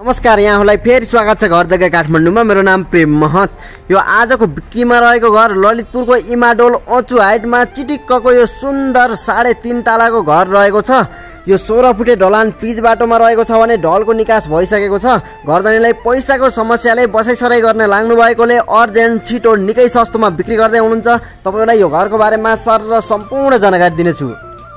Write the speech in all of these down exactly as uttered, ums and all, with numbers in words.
नमस्कार, यहाँलाई फेरि स्वागत छ घर जग्गा काठमाडौँमा। मेरो नाम प्रेम महत। यो आजको बिक्रीमा रहेको घर ललितपुरको इमाडोल ओचु हाइटमा चिटिक्कको यो सुन्दर साढे तीन तालाको घर रहेको छ। यो सोह्र फुटे ढलान पिच बाटोमा रहेको छ भने ढलको निकास भइसकेको छ। घरधनीलाई पैसाको समस्याले बसाइसराई गर्न लाग्नु भएकोले अर्जेन्ट छिटो निकै सस्तोमा बिक्री गर्दै हुनुहुन्छ। तपाईलाई यो घरको बारेमा सर र सम्पूर्ण जानकारी दिनेछु।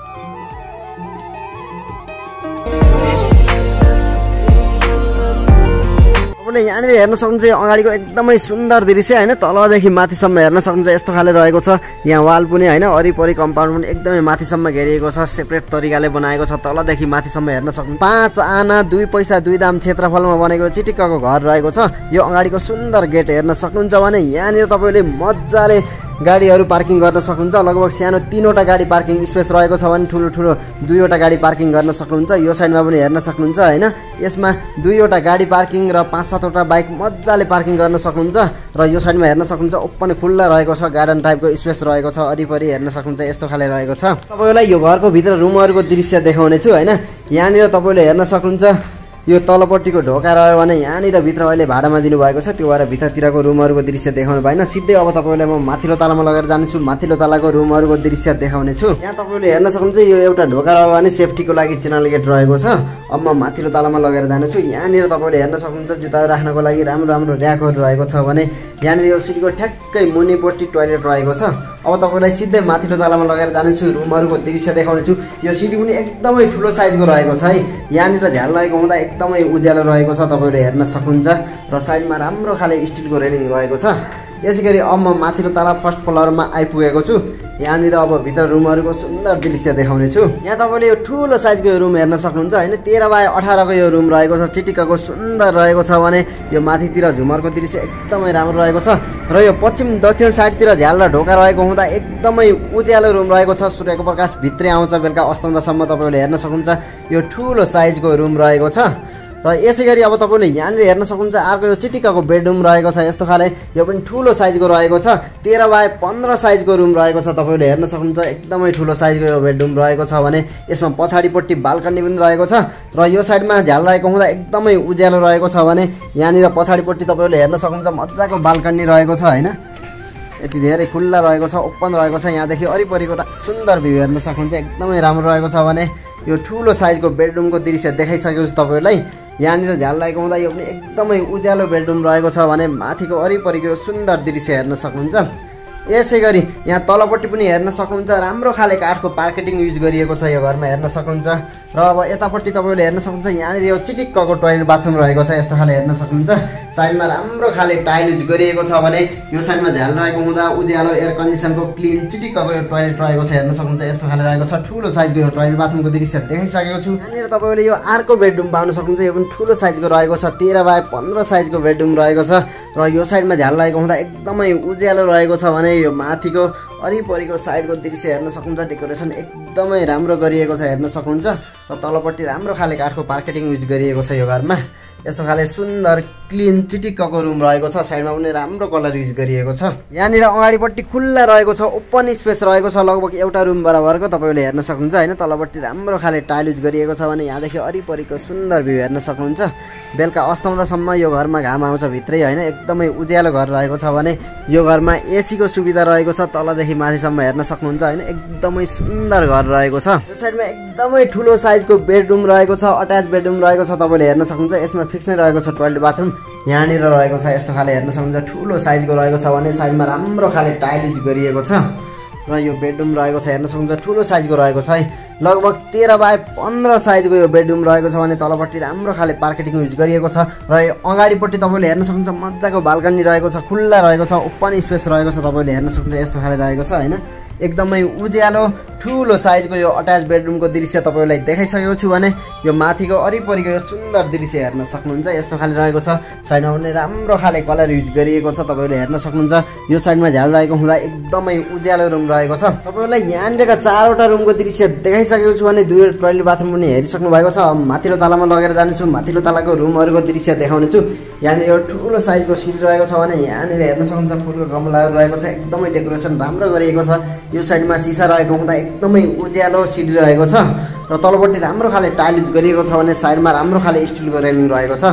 यहाँनिर हेर्न सक्नुहुन्छ अगाडिको एकदमै सुन्दर दृश्य हैन, तलदेखि माथिसम्म हेर्न सक्नुहुन्छ यस्तो खाले रहेको छ। यहाँ वाल पनि हैन, वरिपरि कम्पाउन्ड पनि एकदमै माथिसम्म घेरिएको छ, सेपरेट तरिकाले बनाएको छ। तलदेखि माथिसम्म हेर्न सक्नुहुन्छ पाँच आना दुई पैसा दुई दाम क्षेत्रफलमा बनेको चिटिक्कको घर रहेको छ। यो अगाडिको सुन्दर गेट हेर्न सक्नुहुन्छ भने यहाँनिर तपाईले मज्जाले गाडीहरू पार्किङ गर्न सक्नुहुन्छ। लगभग सानो तीनवटा गाडी पार्किङ स्पेस रहेको छ भने ठुलो ठुलो दुईवटा गाडी पार्किङ गर्न सक्नुहुन्छ। यो साइडमा पनि हेर्न सक्नुहुन्छ हैन, यसमा दुईवटा गाडी पार्किङ र पाँच सातवटा बाइक मज्जाले पार्किङ गर्न सक्नुहुन्छ। र यो साइडमा हेर्न सक्नुहुन्छ ओपन खुल्ला रहेको छ, गार्डन टाइपको स्पेस रहेको छ। वरिपरि हेर्न सक्नुहुन्छ यस्तो खाले रहेको छ। तपाईलाई यो घरको भित्र रुमहरूको दृश्य देखाउने छु हैन। यहाँनिर तपाईले हेर्न सक्नुहुन्छ यो तलपट्टिको ढोका रह्यो भने यहाँनिर भित्र अहिले भाडामा दिनुभएको छ, त्यो भएर भित्रतिरको रुमहरूको दृश्य देखाउनु भएन। सिधै अब तपाईँलाई म माथिल्लो तलामा लगेर जान्छु, माथिल्लो तलाको रुमहरूको दृश्य देखाउने छु। यहाँ तपाईँले हेर्न सक्नुहुन्छ यो एउटा ढोका रह्यो भने सेफ्टीको लागि च्यानल गेट रहेको छ। अब म माथिल्लो तलामा लगेर जानेछु। यहाँनिर तपाईँले हेर्न सक्नुहुन्छ जुत्ताहरू राख्नको लागि राम्रो राम्रो र्याकहरू रहेको छ भने यहाँनिर यो सिडीको ठ्याक्कै मुनिपट्टि टोयलेट रहेको छ। अब तपाईँलाई सिधै माथिल्लो तलामा लगेर जानेछु, रुमहरूको दृश्य देखाउने छु। यो सिडी पनि एकदमै ठुलो साइजको रहेको छ है। यहाँनिर झ्याल रहेको हुँदा एकदमै उज्यालो रहेको छ, तपाईँले हेर्न सक्नुहुन्छ। र साइडमा राम्रो खाले स्टिलको रेलिङ रहेको छ। यसै गरी अब म माथिल्लो तला फर्स्ट फ्लोरमा आइपुगेको छु। यहाँनिर अब भित्र रुमहरूको सुन्दर दृश्य देखाउने छु। यहाँ तपाईँले यो ठुलो साइजको यो रुम हेर्न सक्नुहुन्छ होइन, तेह्र बाई अठारको यो रुम रहेको छ। चिटिक्कको सुन्दर रहेको छ भने यो माथितिर झुमरको दृश्य एकदमै राम्रो रहेको छ। र यो पश्चिम दक्षिण साइडतिर झ्याल र ढोका रहेको हुँदा एकदमै उज्यालो रुम रहेको छ। सूर्यको प्रकाश भित्रै आउँछ, बेलुका अस्ताउँदासम्म तपाईँले हेर्न सक्नुहुन्छ यो ठुलो साइजको रुम रहेको छ। र यसै गरी अब तपाईँले यहाँनिर हेर्न सक्नुहुन्छ अर्को यो चिटिक्कको बेडरुम रहेको छ। यस्तो खाले यो पनि ठुलो साइजको रहेको छ। तेह्र बाई पन्ध्र साइजको रुम रहेको छ। तपाईँले हेर्न सक्नुहुन्छ एकदमै ठुलो साइजको यो बेडरुम रहेको छ भने यसमा पछाडिपट्टि बाल्कनी पनि रहेको छ। र यो साइडमा झ्याल रहेको हुँदा एकदमै उज्यालो रहेको छ भने यहाँनिर पछाडिपट्टि तपाईँले हेर्न सक्नुहुन्छ मजाको बाल्कनी रहेको छ होइन। यति धेरै खुल्ला रहेको छ, ओपन रहेको छ। यहाँदेखि वरिपरिको सुन्दर भ्यू हेर्न सक्नुहुन्छ, एकदमै राम्रो रहेको छ भने यो ठुलो साइजको बेडरुमको दृश्य देखाइसकेको छु तपाईँहरूलाई। यहाँनिर झ्याल लागेको हुँदा यो पनि एकदमै उज्यालो बेडरुम रहेको छ भने माथिको वरिपरिको सुन्दर दृश्य हेर्न सक्नुहुन्छ। यसै गरी यहाँ तलपट्टि पनि हेर्न सक्नुहुन्छ राम्रो खाले काठको पार्केटिङ युज गरिएको छ यो घरमा हेर्न सक्नुहुन्छ। र अब यतापट्टि तपाईँले हेर्न सक्नुहुन्छ यहाँनिर यो चिटिक्कको टोयलेट बाथरुम रहेको छ। यस्तो खाले हेर्न सक्नुहुन्छ, साइडमा राम्रो खाले टाइल युज गरिएको छ भने यो साइडमा झ्याल रहेको हुँदा उज्यालो एयर कन्डिसनको क्लिन चिटिक्कको यो टोयलेट रहेको छ हेर्न सक्नुहुन्छ। यस्तो खाले रहेको छ, ठुलो साइजको यो टोयलेट बाथरुमको दृश्य देखाइसकेको छु। यहाँनिर तपाईँले यो अर्को बेडरुम पाउन सक्नुहुन्छ, यो पनि ठुलो साइजको रहेको छ। तेह्र बाई पन्ध्र साइजको बेडरुम रहेको छ। र यो साइडमा झ्याल लागेको हुँदा एकदमै उज्यालो रहेको छ भने यो माथिको वरिपरिको साइडको दृश्य हेर्न सक्नुहुन्छ। डेकोरेसन एकदमै राम्रो गरिएको छ हेर्न सक्नुहुन्छ। र तलपट्टि राम्रो खाले काठको पार्केटिङ युज गरिएको छ यो घरमा। यस्तो खाले सुन्दर क्लिन चिटिक्कको रुम रहेको छ। साइडमा पनि राम्रो कलर युज गरिएको छ। यहाँनिर अगाडिपट्टि खुल्ला रहेको छ, ओपन स्पेस रहेको छ, लगभग एउटा रुम बराबरको तपाईँले हेर्न सक्नुहुन्छ होइन। तलपट्टि राम्रो खाले टाइल युज गरिएको छ भने यहाँदेखि वरिपरिको सुन्दर भ्यू हेर्न सक्नुहुन्छ। बेलुका अस्ताउँदासम्म यो घरमा घाम आउँछ भित्रै होइन, एकदमै उज्यालो घर रहेको छ भने यो घरमा एसीको सुविधा रहेको छ। तलदेखि माथिसम्म हेर्न सक्नुहुन्छ होइन, एकदमै सुन्दर घर रहेको छ। यो साइडमा एकदमै ठुलो साइजको बेडरुम रहेको छ, अट्याच बेडरुम रहेको छ। तपाईँले हेर्न सक्नुहुन्छ यसमा फिक्स नै रहेको छ टोयलेट बाथरुम यहाँनिर रहेको छ। यस्तो खाले हेर्न सक्नुहुन्छ ठुलो साइजको रहेको छ भने साइडमा राम्रो खाले टाइल युज गरिएको छ। र यो बेडरुम रहेको छ हेर्न सक्नुहुन्छ ठुलो साइजको रहेको छ है। लगभग तेह्र बाई पन्ध्र साइजको यो बेडरुम रहेको छ भने तलपट्टि राम्रो खाले पार्केटिङ युज गरिएको छ। र यो अगाडिपट्टि तपाईँले हेर्न सक्नुहुन्छ मजाको बाल्कनी रहेको छ, खुल्ला रहेको छ, ओपन स्पेस रहेको छ। तपाईँले हेर्न सक्नुहुन्छ यस्तो खाले रहेको छ होइन, एकदमै उज्यालो ठुलो साइजको यो अट्याच बेडरुमको दृश्य तपाईँलाई देखाइसकेको छु भने यो माथिको वरिपरिको यो सुन्दर दृश्य हेर्न सक्नुहुन्छ। यस्तो खाले रहेको छ, साइडमा पनि राम्रो खाले कलर युज गरिएको छ। तपाईँले हेर्न सक्नुहुन्छ यो साइडमा झ्याल रहेको हुँदा एकदमै उज्यालो रुम रहेको छ। तपाईँलाई यहाँनिरका चारवटा रुमको दृश्य देखाइसकेको छु भने दुईवटा टोयलेट बाथरुम पनि हेरिसक्नु भएको छ। माथिल्लो तलामा लगेर जानेछु, माथिल्लो तलाको रुमहरूको दृश्य देखाउने छु। यहाँनिर यो ठुलो साइजको सिडी रहेको छ भने यहाँनिर हेर्न सक्नुहुन्छ फुलको गमलाहरू रहेको छ, एकदमै डेकोरेसन राम्रो गरिएको छ। यो साइडमा सिसा रहेको हुँदा एकदमै उज्यालो सिडी रहेको छ। र तलपट्टि राम्रो खाले टाइल युज गरिएको छ भने साइडमा राम्रो खाले स्टिलको रेलिङ रहेको छ।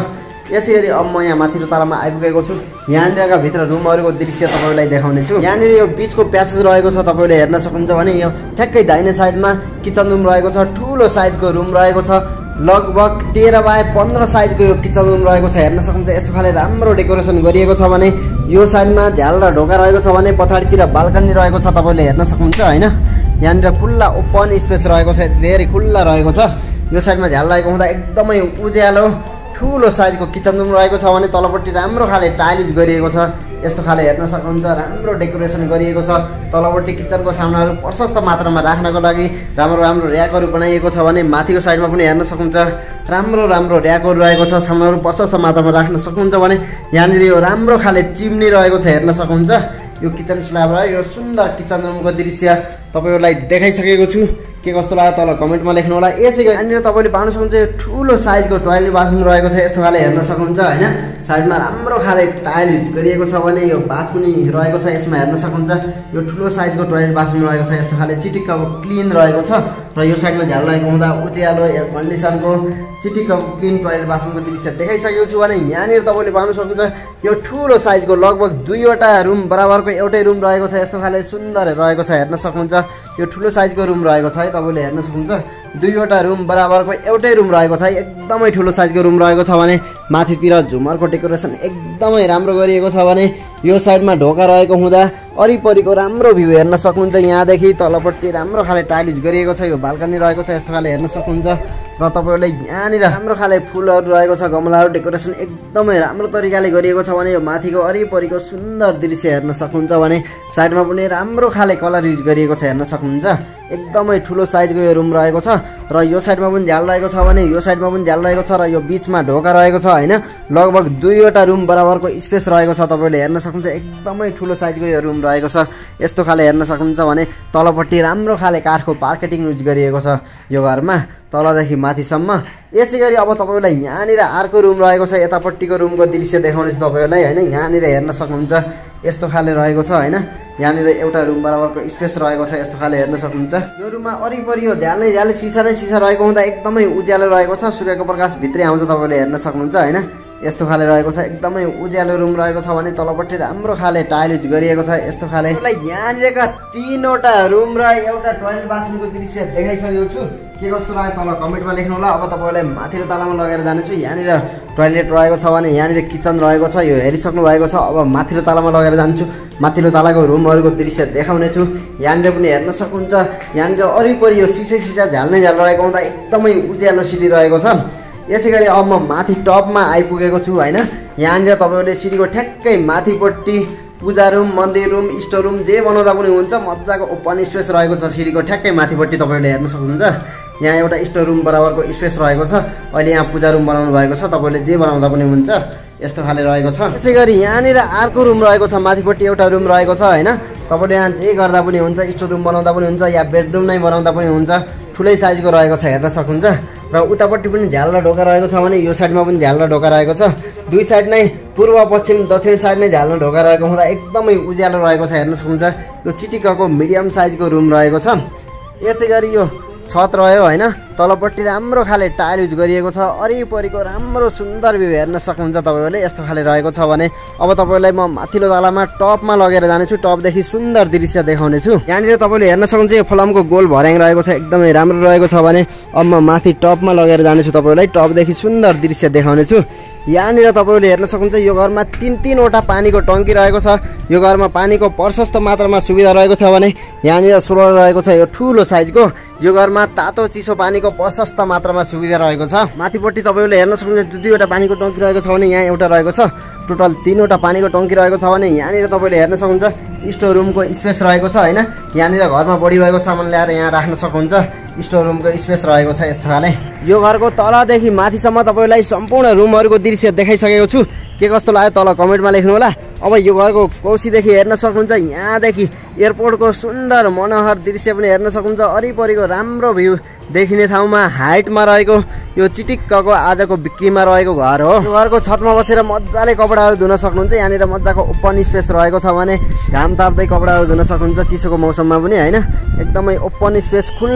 यसै गरी अब म यहाँ माथिल्लो तलामा आइपुगेको छु। यहाँनिरका भित्र रुमहरूको दृश्य तपाईँलाई देखाउने छु। यहाँनिर यो बिचको प्यासेज रहेको छ, तपाईँले हेर्न सक्नुहुन्छ भने यो ठ्याक्कै दाहिने साइडमा किचन रुम रहेको छ। ठुलो साइजको रुम रहेको छ, लगभग तेह्र बाई पन्ध्र साइजको यो किचन रुम रहेको छ। हेर्न सक्नुहुन्छ यस्तो खाले राम्रो डेकोरेसन गरिएको छ भने यो साइडमा झ्याल र ढोका रहेको छ भने पछाडितिर बाल्कनी रहेको छ, तपाईँले हेर्न सक्नुहुन्छ होइन। यहाँनिर खुल्ला ओपन स्पेस रहेको छ, धेरै खुल्ला रहेको छ। यो साइडमा झ्याल रहेको हुँदा एकदमै उज्यालो ठुलो साइजको किचन रुम रहेको छ भने तलपट्टि राम्रो खाले टाइल युज गरिएको छ। यस्तो खाले हेर्न सक्नुहुन्छ राम्रो डेकोरेसन गरिएको छ। तलपट्टि किचनको सामानहरू प्रशस्त मात्रामा राख्नको लागि राम्रो राम्रो र्याकहरू बनाइएको छ भने माथिको साइडमा पनि हेर्न सक्नुहुन्छ राम्रो राम्रो र्याकहरू रहेको छ। सामानहरू प्रशस्त मात्रामा राख्न सक्नुहुन्छ भने यहाँनिर यो राम्रो खाले चिम्नी रहेको छ, हेर्न सक्नुहुन्छ। यो किचन स्ल्याब र यो सुन्दर किचन रुमको दृश्य तपाईँहरूलाई देखाइसकेको छु। के कस्तो लाग्यो तल कमेन्टमा लेख्नु होला। यसै गरी यहाँनिर तपाईँले पाउन सक्नुहुन्छ ठुलो साइजको टोयलेट बाथरुम रहेको छ। यस्तो खाले हेर्न सक्नुहुन्छ होइन। साइडमा राम्रो खाले टाइल युज गरिएको छ भने यो बाथ पनि रहेको छ। यसमा हेर्न सक्नुहुन्छ यो ठुलो साइजको टोयलेट बाथरुम रहेको छ। यस्तो खाले चिटिक्क क्लिन रहेको छ र यो साइडमा झ्याल रहेको हुँदा उज्यालो एयर कन्डिसनको चिटिक्क क्लिन टोयलेट बाथरुमको दृश्य देखाइसकेको छु भने यहाँनिर तपाईँले पाउन सक्नुहुन्छ यो ठुलो साइजको लगभग दुईवटा रुम बराबरको एउटै रुम रहेको छ। यस्तो खाले सुन्दर रहेको छ, हेर्न सक्नुहुन्छ यो ठुलो साइजको रुम रहेको छ है। तपाईँले हेर्न सक्नुहुन्छ दुईवटा रुम बराबरको एउटै रुम रहेको छ, एकदमै ठुलो साइजको रुम रहेको छ भने माथितिर झुमरको डेकोरेसन एकदमै राम्रो गरिएको छ भने यो साइडमा ढोका रहेको हुँदा वरिपरिको राम्रो भ्यू हेर्न सक्नुहुन्छ। यहाँदेखि तलपट्टि राम्रो खाले टाइल युज गरिएको छ। यो बाल्कनी रहेको छ, यस्तो खाले हेर्न सक्नुहुन्छ र तपाईँहरूले यहाँनिर राम्रो खाले फुलहरू रहेको छ, गमलाहरू डेकोरेसन एकदमै राम्रो तरिकाले गरिएको छ भने यो माथिको वरिपरिको सुन्दर दृश्य हेर्न सक्नुहुन्छ भने साइडमा पनि राम्रो खाले कलर युज गरिएको छ, हेर्न सक्नुहुन्छ। एकदमै ठुलो साइजको यो रुम रहेको छ र यो साइडमा पनि झ्याल रहेको छ भने यो साइडमा पनि झ्याल रहेको छ र यो बिचमा ढोका रहेको छ होइन। लगभग दुईवटा रुम बराबरको स्पेस रहेको छ, तपाईँले हेर्न सक्नुहुन्छ एकदमै ठुलो साइजको यो रुम रहेको छ। यस्तो खाले हेर्न सक्नुहुन्छ भने तलपट्टि राम्रो खाले काठको पार्केटिङ युज गरिएको छ यो घरमा तलदेखि माथिसम्म। यसै गरी अब तपाईँलाई यहाँनिर अर्को रुम रहेको छ। यतापट्टिको रुमको दृश्य देखाउने छु तपाईँहरूलाई होइन। यहाँनिर हेर्न सक्नुहुन्छ यस्तो खाले रहेको छ होइन। यहाँनिर एउटा रुम बराबरको स्पेस रहेको छ, यस्तो खाले हेर्न सक्नुहुन्छ। यो रुममा वरिपरि यो झ्याल नै झ्याल सिसा नै सिसा रहेको हुँदा एकदमै उज्यालो रहेको छ। सूर्यको प्रकाश भित्रै आउँछ, तपाईँले हेर्न सक्नुहुन्छ होइन। यस्तो खाले रहेको छ, एकदमै उज्यालो रुम रहेको छ भने तलपट्टि राम्रो खाले टाइल युज गरिएको छ। यस्तो खाले यहाँनिरका तीनवटा रुम र एउटा टोयलेट बाथरुमको दृश्य देखाइसकेको छु। के कस्तो लाग्यो तल कमेन्टमा लेख्नु होला। अब तपाईँलाई माथिल्लो तलामा लगेर जानेछु। यहाँनिर टोयलेट रहेको छ भने यहाँनिर किचन रहेको छ, यो हेरिसक्नु भएको छ। अब माथिल्लो तलामा लगेर जान्छु, माथिल्लो तलाको रुमहरूको दृश्य देखाउने छु। यहाँनिर पनि हेर्न सक्नुहुन्छ यहाँनिर वरिपरि यो सिसै सिसा झ्याल नै झ्याल रहेको हुँदा एकदमै उज्यालो सिडी रहेको छ। यसै गरी अब म माथि टपमा आइपुगेको छु होइन। यहाँनिर तपाईँहरूले सिडीको ठ्याक्कै माथिपट्टि पूजा रुम, मन्दिर रुम, स्टोर रुम जे बनाउँदा पनि हुन्छ। मजाको ओपन स्पेस रहेको छ सिडीको ठ्याक्कै माथिपट्टि, तपाईँहरूले हेर्न सक्नुहुन्छ। यहाँ एउटा स्टोर रुम बराबरको स्पेस रहेको छ। अहिले यहाँ पूजा रुम बनाउनु भएको छ, तपाईँले जे बनाउँदा पनि हुन्छ। यस्तो खाले रहेको छ। यसै गरी यहाँनिर अर्को रुम रहेको छ, माथिपट्टि एउटा रुम रहेको छ होइन। तपाईँले यहाँ जे गर्दा पनि हुन्छ, स्टोर रुम बनाउँदा पनि हुन्छ या बेडरुम नै बनाउँदा पनि हुन्छ। ठुलै साइजको रहेको छ, हेर्न सक्नुहुन्छ। र उतापट्टि पनि झ्याल र ढोका रहेको छ भने यो साइडमा पनि झ्याल र ढोका रहेको छ। दुई साइड नै पूर्व पश्चिम दक्षिण साइड नै झ्याल र ढोका रहेको हुँदा एकदमै उज्यालो रहेको छ, हेर्न सक्नुहुन्छ। यो चिटिक्कको मिडियम साइजको रुम रहेको छ। यसै गरी यो छत रह्यो होइन। तलपट्टि राम्रो खाले टाइल युज गरिएको छ। वरिपरिको राम्रो सुन्दर भ्यू हेर्न सक्नुहुन्छ तपाईँहरूले। यस्तो खाले रहेको छ भने अब तपाईँलाई म माथिल्लो तलामा टपमा लगेर जानेछु। टपदेखि सुन्दर दृश्य देखाउने छु। यहाँनिर तपाईँले हेर्न सक्नुहुन्छ यो फलामको गोल भर्याङ रहेको छ, एकदमै राम्रो रहेको छ भने अब म माथि टपमा लगेर जानेछु। तपाईँलाई टपदेखि सुन्दर दृश्य देखाउने छु। यहाँनिर तपाईँले हेर्न सक्नुहुन्छ यो घरमा तिन तिनवटा पानीको टङ्की रहेको छ। यो घरमा पानीको प्रशस्त मात्रामा सुविधा रहेको छ भने यहाँनिर सोलर रहेको छ यो ठुलो साइजको। यो घरमा तातो चिसो पानीको प्रशस्त मात्रामा सुविधा रहेको छ। माथिपट्टि तपाईँले हेर्न सक्नुहुन्छ दुई दुईवटा पानीको टङ्की रहेको छ भने यहाँ एउटा रहेको छ। टोटल तीनवटा पानीको टङ्की रहेको छ भने यहाँनिर तपाईँले हेर्न सक्नुहुन्छ स्टोर रुमको स्पेस रहेको छ होइन। यहाँनिर घरमा बढी भएको सामान ल्याएर यहाँ राख्न सक्नुहुन्छ। स्टोर रुमको स्पेस रहेको छ यस्तो खाले। यो घरको तलदेखि माथिसम्म तपाईँलाई सम्पूर्ण रुमहरूको दृश्य देखाइसकेको छु। के कस्तो लाग्यो तल कमेन्टमा लेख्नु होला। अब यो घरको कौसीदेखि हेर्न सक्नुहुन्छ यहाँदेखि एयरपोर्टको सुन्दर मनोहर दृश्य पनि हेर्न सक्नुहुन्छ। वरिपरिको राम्रो भ्यू देखिने ठाउँमा हाइटमा रहेको यो चिटिक्कको आजको बिक्रीमा रहेको घर हो। यो घरको छतमा बसेर मजाले कपडाहरू धुन सक्नुहुन्छ। यहाँनिर मजाको ओपन स्पेस रहेको छ भने घाम ताप्दै कपडाहरू धुन सक्नुहुन्छ चिसोको मौसममा पनि होइन। एकदमै ओपन स्पेस खुल्ला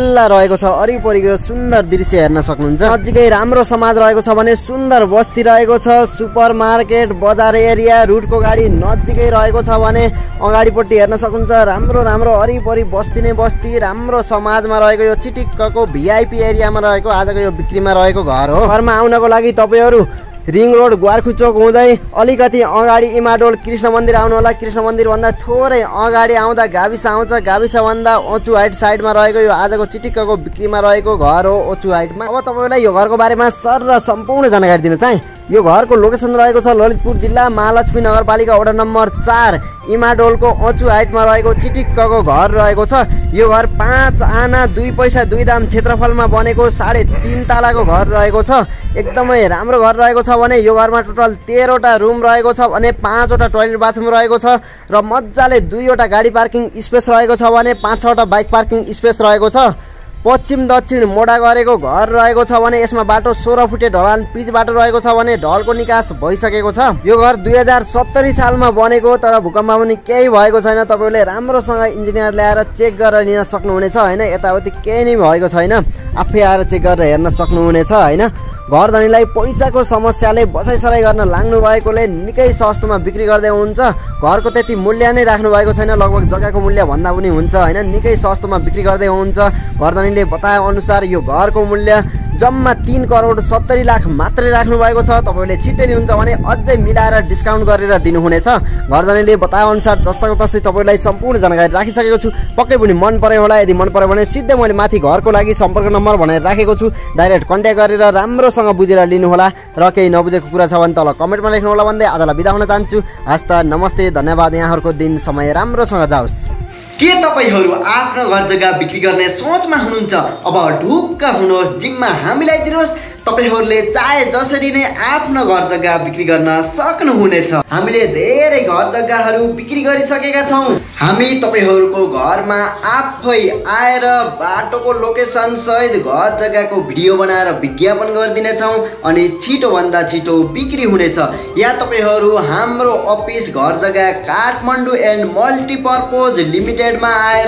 रहेको छ। वरिपरिको सुन्दर दृश्य हेर्न सक्नुहुन्छ। नजिकै राम्रो समाज रहेको छ भने सुन्दर बस्ती रहेको छ। सुपर मार्केट बजार एरिया रुटको गाडी नजिकै रहेको छ भने अगाडिपट्टि हेर्न सक्नुहुन्छ राम्रो राम्रो वरिपरि बस्ती नै बस्ती राम्रो समाजमा रहेको यो चिटिक्कको भिआइपी एरियामा रहेको आजको यो बिक्रीमा रहेको घर हो। घरमा आउनको लागि तपाईहरु रिङ रोड ग्वारखु चोक हुँदै अलिकति अगाडि इमाडोल कृष्ण मन्दिर आउनु होला। कृष्ण मन्दिर भन्दा थोरै अगाडि आउँदा गाविस आउँछ। गाविस भन्दा ओचु हाइट साइडमा रहेको यो आजको चिटिक्कको बिक्रीमा रहेको घर हो ओचु हाइटमा। अब तपाईलाई यो घरको बारेमा सर र सम्पूर्ण जानकारी दिन चाहे। यो घरको लोकेसन रहेको छ ललितपुर जिल्ला महालक्ष्मी नगरपालिका वडा नम्बर चार इमाडोलको ओचु हाइटमा रहेको चिटिक्कको घर रहेको छ। यो घर पाँच आना दुई पैसा दुई दाम क्षेत्रफलमा बनेको साढे तीन तालाको घर रहेको छ। एकदमै राम्रो घर रहेको छ भने यो घरमा टोटल तेह्रवटा रुम रहेको छ भने पाँचवटा टोयलेट बाथरुम रहेको छ र मजाले दुईवटा गाडी पार्किङ स्पेस रहेको छ भने पाँच छवटा बाइक पार्किङ स्पेस रहेको छ। पश्चिम दक्षिण मोडा गरेको घर रहेको छ भने यसमा बाटो सोह्र फुटे ढलान पिच बाटो रहेको छ भने ढलको निकास भइसकेको छ। यो घर दुई हजार सत्तरी सालमा बनेको तर भूकम्प पनि केही भएको छैन। तपाईले राम्रोसँग इन्जिनियर ल्याएर चेक गरेर लिन सक्नुहुनेछ हैन। यताउति केही नै भएको छैन। आफै आएर चेक गरेर हेर्न सक्नुहुनेछ हैन। घर धनीलाई पैसाको समस्याले बसाइसराई गर्न लाग्नु भएकोले निकै सस्तोमा बिक्री गर्दै हुन्छ। घरको त्यति मूल्य नै राख्नु भएको छैन। लगभग जग्गाको मूल्य भन्दा पनि हुन्छ हैन। निकै सस्तोमा बिक्री गर्दै हुन्छ। घर धनीले बताए अनुसार यो घरको मूल्य जम्मा तीन करोड सत्तरी लाख मात्रै राख्नु भएको छ। तपाईले छिट्टै लिनुहुन्छ भने अझै मिलाएर डिस्काउन्ट गरेर दिनुहुनेछ। घर धनीले बताए अनुसार जस्ताको तस्तै तपाईलाई सम्पूर्ण जानकारी राखिसकेको छु। पक्कै पनि मन पर्यो होला। यदि मन पर्यो भने सिधै मैले माथि घरको लागि सम्पर्क नम्बर भनेर राखेको छु। डाइरेक्ट कन्ट्याक्ट गरेर राम्रोसँग बुझेर लिनु होला र केही नबुझेको कुरा छ भने तल कमेन्टमा लेख्नु होला भन्दै आजलाई बिदा हुन चाहन्छु। हस्त नमस्ते धन्यवाद। यहाँहरुको दिन समय राम्रोसँग जाओस्। के तपाईहरु आफ्नो घर जग्गा बिक्री गर्ने सोचमा हुनुहुन्छ? अब ढुक्क हुनुहोस्। जिम्मा हामीलाई दिनुहोस्। तपाईहरुले चाहे जसरी नै आफ्नो घर जग्गा बिक्री गर्न सक्नुहुनेछ। हामीले धेरै घर जग्गाहरू बिक्री गरिसकेका छौं। हामी तपाईहरुको घरमा आफै आएर बाटोको लोकेसन सहित घर जग्गाको भिडियो बनाएर विज्ञापन गरिदिनेछौं अनि छिटो भन्दा छिटो बिक्री हुनेछ। या तपाईहरु हाम्रो अफिस घर जग्गा काठमाडौँ एन्ड मल्टिपर्पज लिमिटेडमा आएर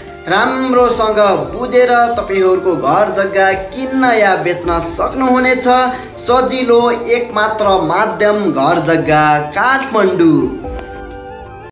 राम्रोसँग बुझेर तपाईहरुको घर जग्गा किन्न या बेच्न सक्नुहुनेछ। सजिलो एकमात्र माध्यम घर जग्गा काठमाडौँ।